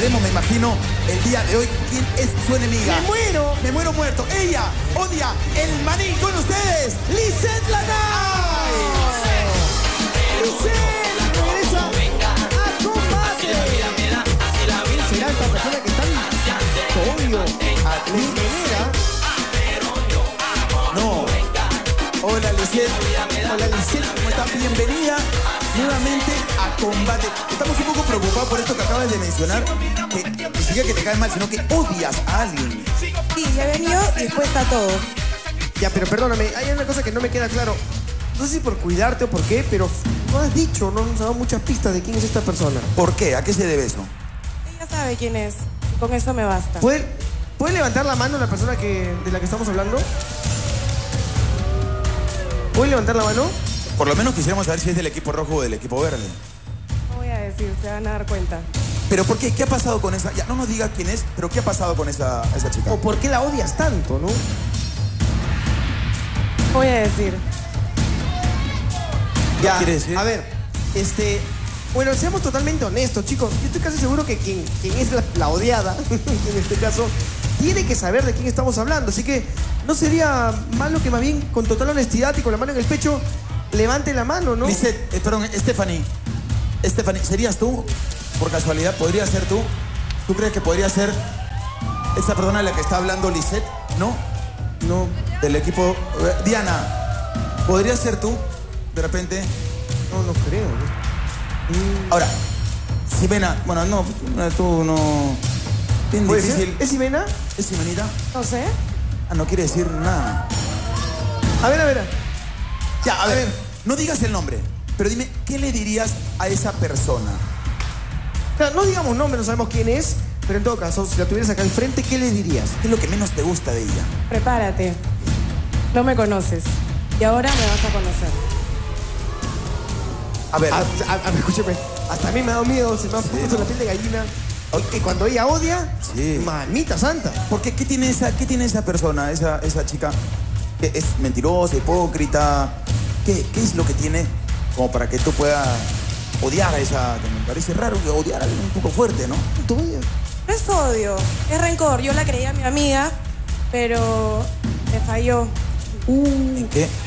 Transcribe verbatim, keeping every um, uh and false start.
sabremos, me imagino, el día de hoy quién es su enemiga. ¡Me muero! Me muero muerto. Ella odia el maní. Con ustedes, Lizeth Lanay. Lizeth regresa a combate. ¿Será esta persona que está en odio a Lizeth? No. Hola, Lizeth. Hola, Lizeth. ¿Cómo estás? Bienvenida nuevamente a combate. Estamos un poco preocupados por esto que acabas de mencionar. Que ni siquiera que te cae mal, sino que odias a alguien. Sí, ya venido dispuesta a todo. Ya, pero perdóname, hay una cosa que no me queda claro. No sé si por cuidarte o por qué, pero no has dicho, no nos has dado muchas pistas de quién es esta persona. ¿Por qué? ¿A qué se debe eso? Ella sabe quién es. Y con eso me basta. ¿Puede, ¿puede levantar la mano la persona que, de la que estamos hablando? ¿Puede levantar la mano? Por lo menos quisiéramos saber si es del equipo rojo o del equipo verde. No voy a decir, se van a dar cuenta. ¿Pero por qué? ¿Qué ha pasado con esa? Ya, no nos diga quién es, pero ¿qué ha pasado con esa, esa chica? ¿O por qué la odias tanto, no? Voy a decir. Ya, ¿Qué quiere decir? a ver, este... Bueno, seamos totalmente honestos, chicos. Yo estoy casi seguro que quien, quien es la, la odiada, en este caso, tiene que saber de quién estamos hablando. Así que no sería malo que más bien, con total honestidad y con la mano en el pecho, levante la mano, ¿no? Lizeth, eh, perdón, Stephanie. Stephanie, ¿serías tú? Por casualidad, ¿podría ser tú? ¿Tú crees que podría ser esa persona de la que está hablando Lizeth? ¿No? No. Del equipo... eh, Diana, ¿podría ser tú? De repente... No, no creo. ¿no? Ahora, Ximena, bueno, no, tú no... Bien ¿Puede difícil. ser? ¿Es Ximena? ¿Es Ximenita? No sé. Ah, no quiere decir nada. A ver, a ver. Ya, a ver, no digas el nombre, pero dime, ¿qué le dirías a esa persona? Claro, no digamos nombre, no sabemos quién es, pero en todo caso, si la tuvieras acá al frente, ¿qué le dirías? ¿Qué es lo que menos te gusta de ella? Prepárate. No me conoces. Y ahora me vas a conocer. A ver, A, a- a ver, escúcheme, hasta a mí me ha dado miedo, se me ha puesto ¿no? la piel de gallina. Que cuando ella odia, Sí. mamita santa. ¿por qué? ¿Qué tiene esa, qué tiene esa persona, esa, esa chica? ¿Que es mentirosa, hipócrita? ¿Qué, ¿Qué es lo que tiene como para que tú puedas odiar a esa... Que me parece raro que odiar a alguien un poco fuerte, ¿no? ¿Tú odias? No es odio, es rencor. Yo la creía mi amiga, pero me falló. ¿En qué?